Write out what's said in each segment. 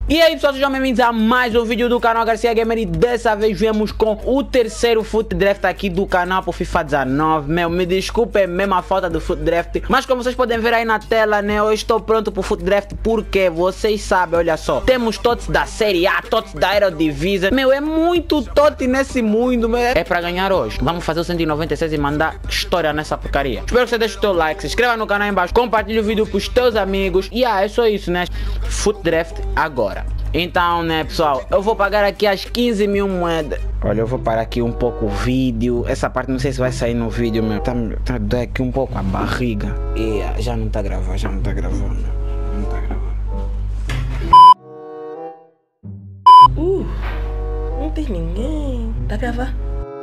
E aí pessoal, sejam bem-vindos a mais um vídeo do canal Garcia Gamer. E dessa vez viemos com o terceiro Foot Draft aqui do canal pro FIFA 19. Meu, me desculpem mesmo a falta do Foot Draft, mas como vocês podem ver aí na tela, né, eu estou pronto pro Foot Draft porque vocês sabem, olha só, temos TOTS da Série A, TOTS da Eredivisie. Meu, é muito TOT nesse mundo, meu. É pra ganhar hoje. Vamos fazer o 196 e mandar história nessa porcaria. Espero que você deixe o teu like, se inscreva no canal aí embaixo, compartilhe o vídeo com os teus amigos. E é só isso, né? Foot Draft agora. Então, né, pessoal, eu vou pagar aqui as 15 mil moedas. Olha, eu vou parar aqui um pouco o vídeo. Essa parte não sei se vai sair no vídeo, meu. Tá doendo aqui um pouco a barriga. E já não tá gravando, já não tá gravando. Não tá gravando. Não tem ninguém. Tá gravando?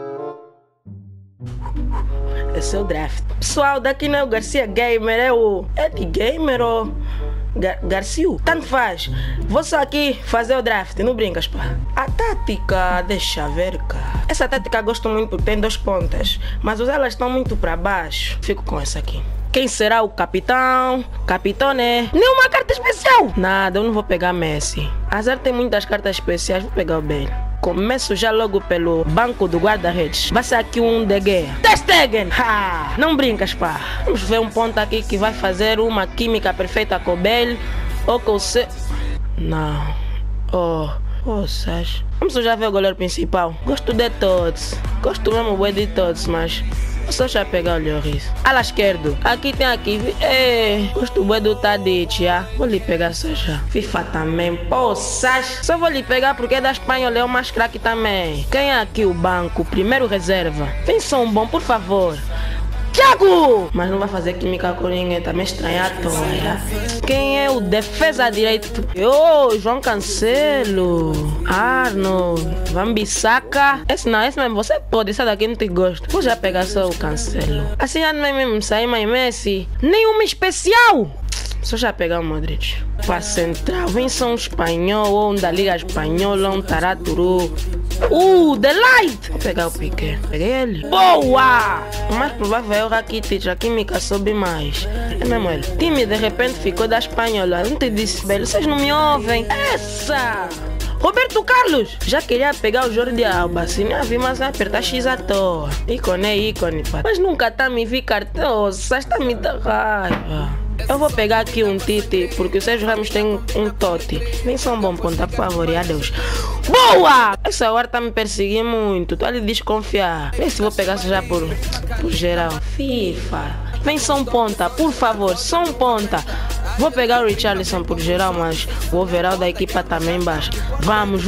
Esse é o draft. Pessoal, daqui não é o Garcia Gamer, é o Ed Gamer ou Garcia. Tanto faz. Vou só aqui fazer o draft, não brincas, pá. A tática, deixa ver, cara. Essa tática eu gosto muito porque tem 2 pontas, mas elas estão muito para baixo. Fico com essa aqui. Quem será o capitão? Capitone. Nenhuma carta especial. Nada, eu não vou pegar Messi. Azar tem muitas cartas especiais, vou pegar o Bale. Começo já logo pelo banco do guarda-redes. Vai ser aqui um De Gea. Ter Stegen! Ha! Não brincas, pá. Vamos ver um ponto aqui que vai fazer uma química perfeita com o Bale ou com o C. Não. Poças. Vamos já ver o goleiro principal. Gosto de todos. Gosto mesmo de todos, mas só já pegar o Lloris. Ala esquerdo. Aqui tem aqui. Gosto do Tadic, já. Vou lhe pegar só já. FIFA também. Poças. Só vou lhe pegar porque é da Espanha, é o mais craque também. Quem é aqui o banco? Primeiro reserva. Vem só um bom, por favor. Thiago! Mas não vai fazer química com ninguém, tá me estranhando à toa. Quem é o defesa direito? João Cancelo. Arnold. Van Bissaka. Esse mesmo, você pode, esse daqui não te gosto. Vou já pegar só o Cancelo. Assim já não é mesmo sair mais Messi. Nenhuma especial! Só já pegar o Modric. Para central, vem só um espanhol ou um da Liga Espanhola, um taraturu. The Light! Vou pegar o Piqué. Peguei ele. Boa! O mais provável é o Rakitic, a química sobe mais. É mesmo ele. Time de repente ficou da Espanhola. Não te disse, velho, vocês não me ouvem. Essa! Roberto Carlos! Já queria pegar o Jordi Alba, se nem vi, mas apertar X à toa. Ícone, pá. Mas nunca tá me vi cartão, só está me dando raiva. Eu vou pegar aqui um Tite, porque o Sérgio Ramos tem um Totti. Vem só um bom ponta, por favor, e adeus. Boa! Essa hora tá me perseguindo muito, tô ali desconfiar. Vê se vou pegar já por geral. FIFA. Vem só um ponta, por favor, só um ponta. Vou pegar o Richarlison por geral, mas o overall da equipa também baixa. Vamos!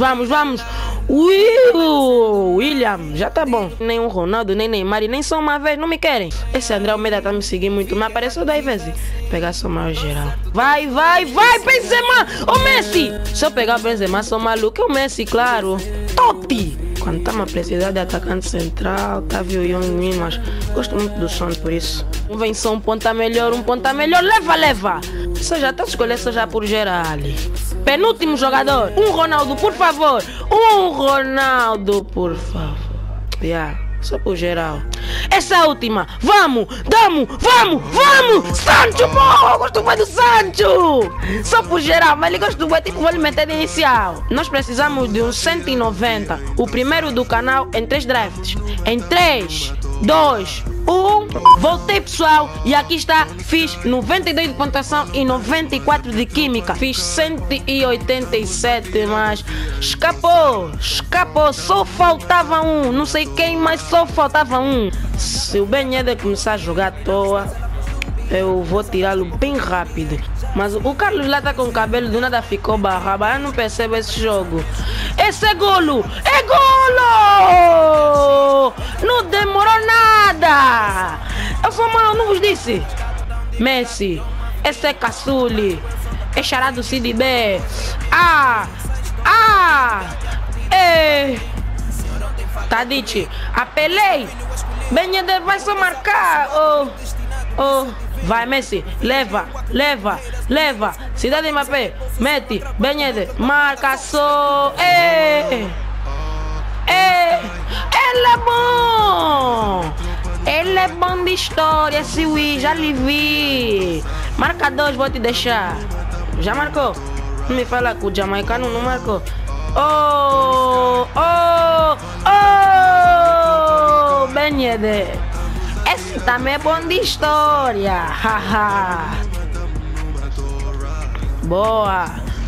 William, já tá bom. Nem o Ronaldo, nem Neymar, e nem só uma vez, não me querem. Esse André Almeida tá me seguindo muito, mas apareceu 10 vezes. Pegar só mais geral. Vai, Benzema! Ô Messi! Se eu pegar o Benzema, sou maluco. É o Messi, claro. Top! Quando tá uma precisar de atacante central, tá viu Young, mas gosto muito do som por isso. Vem só um ponta melhor, leva! Você já tá escolhendo só já por geral. Penúltimo jogador, um Ronaldo, por favor. Só por geral. Essa é a última. Vamos! Sancho, porra! Gosto mais do Sancho! Só por geral, mas ele gosta do tipo, vou lhe meter de inicial. Nós precisamos de um 190. O primeiro do canal em 3 drafts. Em 3, 2, 1. Voltei, pessoal, e aqui está. Fiz 92 de pontuação e 94 de química. Fiz 187, mas escapou. Só faltava um. Não sei quem, mas só faltava um. Se o Ben Yedder começar a jogar à toa, eu vou tirá-lo bem rápido. Mas o Carlos lá tá com o cabelo, do nada ficou barraba. Eu não percebo esse jogo. Esse é golo! É golo! Não demorou nada! Eu sou mal, não vos disse. Messi, esse é Caçuli. É charado CDB. Tadic, apelei. Ben Yedder vai só marcar. Vai Messi, leva. Cidade Mbappé, mete, Ben Yedder, marca só. Ele é bom! Ele é bom de história, Siwi, já lhe vi. Marca 2, vou te deixar. Já marcou? Não me fala que o jamaicano não marcou. Oh, oh, oh, Benhede. Esse também é bom de história. Haha. Boa.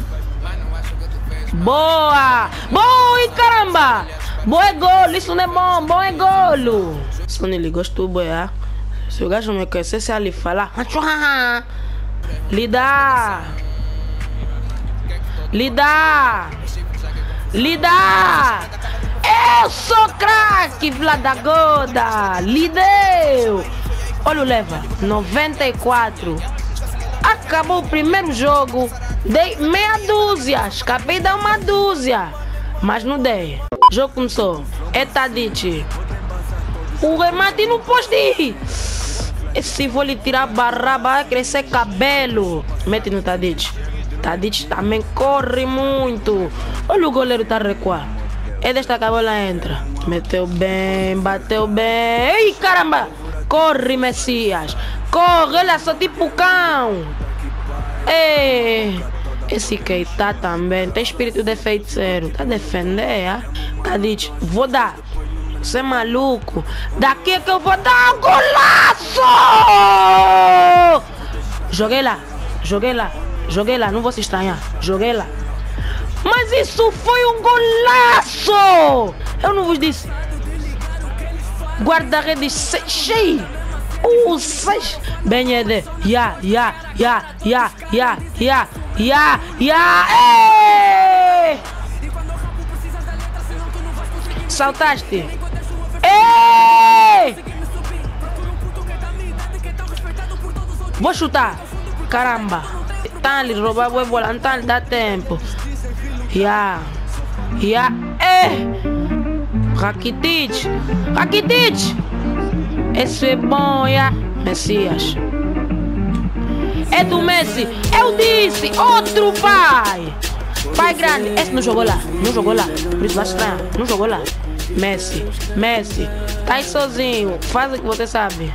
Boa. Boa, caramba. Boa é golo, isso não é bom. Bom é golo. Se ele gostou, boa. Se o gajo me conhecesse ali falar. Lidar. Lidar. Lidar! Eu sou craque, Vlada Goda! Lideu! Olha o leva, 94. Acabou o primeiro jogo, dei meia dúzia, escapei de uma dúzia, mas não dei. O jogo começou, é Tadic. O remate no poste. Esse vou lhe tirar barraba, vai crescer cabelo. Mete no Tadic. Tadic também corre muito. Olha o goleiro tá a recuar. É desta que a bola entra. Meteu bem, bateu bem. Ei, caramba! Corre, Messias. Corre, olha só, tipo cão. Ei, esse Keita também tem espírito de feiticeiro. Tá a defender, é? Tadic, vou dar. Você é maluco? Daqui é que eu vou dar um golaço! Joguei lá, joguei lá. Joguei lá, não vou se estranhar. Joguei lá. Mas isso foi um golaço! Eu não vos disse. Guarda-redes cheio. 6. Benhede. Ya. Saltaste. Ei! Vou chutar. Caramba. Tá ali, roubar a bola, não tá ali, dá tempo. Ya. Rakitic. Esse é bom, ya. Messias. É do Messi. Eu disse, outro pai. Pai grande. Esse não jogou lá. Por isso vai estranhar. Não jogou lá. Messi. Tá aí sozinho. Faz o que você sabe.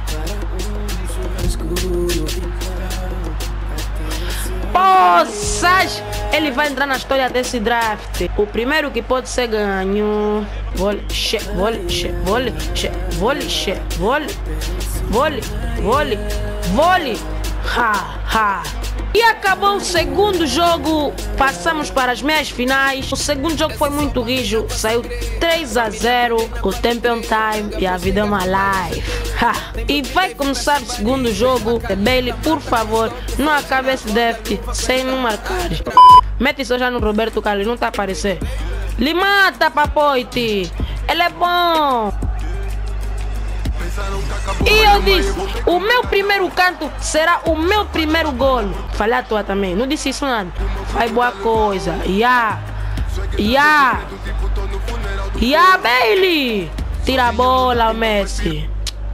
Poças! Ele vai entrar na história desse draft. O primeiro que pode ser ganho. Vole. Ha. E acabou o segundo jogo. Passamos para as meias finais. O segundo jogo foi muito rijo. Saiu 3-0. O Champion Time e a vida é uma live. E vai começar o segundo jogo. Bailey, por favor, não acabe esse draft sem não marcar. Mete só já no Roberto Carlos, não tá a aparecer. Lhe mata, papoite. Ele é bom. E eu disse, o meu primeiro canto será o meu primeiro golo. Falei à toa também, não disse isso nada. Faz boa coisa. Ya, Bailey. Tira a bola, Messi.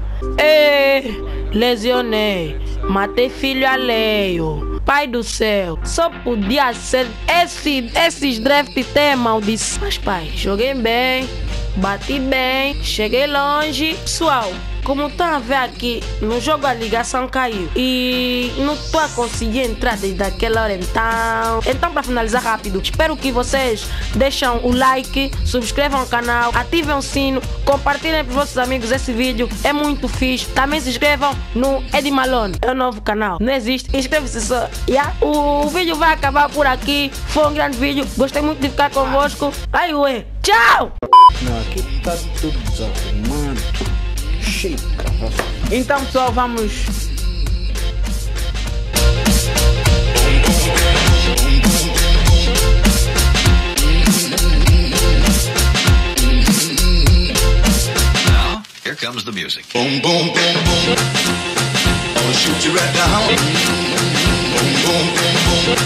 Lesionei. Matei filho alheio. Pai do céu, só podia ser esses draft tem maldição. Mas pai, joguei bem, bati bem, cheguei longe. Pessoal, como estão a ver aqui, no jogo a ligação caiu e não estou a conseguir entrar desde aquela hora. Então para finalizar rápido, espero que vocês deixem o like, subscrevam o canal, ativem o sino, compartilhem para os vossos amigos esse vídeo, é muito fixe. Também se inscrevam no Eddie Malone, é um novo canal, não existe, inscreve-se só. O vídeo vai acabar por aqui, foi um grande vídeo, gostei muito de ficar convosco. Aí ué, tchau! Não, aqui tá tudo desarrumado. Então pessoal, vamos. Now, here comes the music. Boom, boom, boom, boom. I'll shoot you right down. Boom, boom, boom, boom.